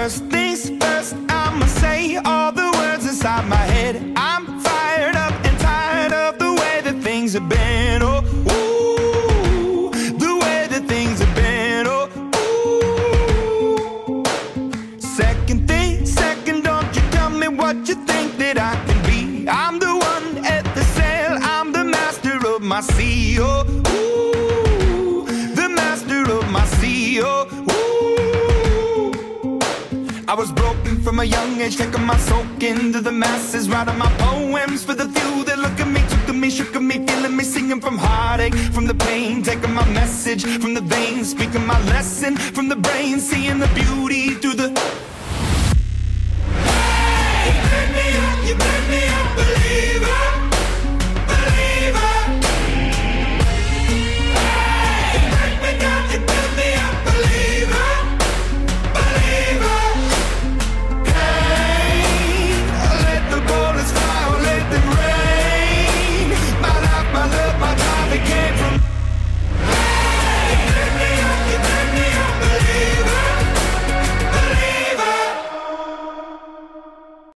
First things first, I'ma say all the words inside my head. I'm fired up and tired of the way that things have been. Oh, ooh, the way that things have been. Oh, ooh. Second thing, second, don't you tell me what you think that I can be. I'm the one at the sail, I'm the master of my sea. Oh, ooh, the master of my sea. Oh, I was broken from a young age, taking my soak into the masses, writing my poems for the few that look at me, took at me, shook at me, feeling me, singing from heartache, from the pain, taking my message from the veins, speaking my lesson from the brain, seeing the beauty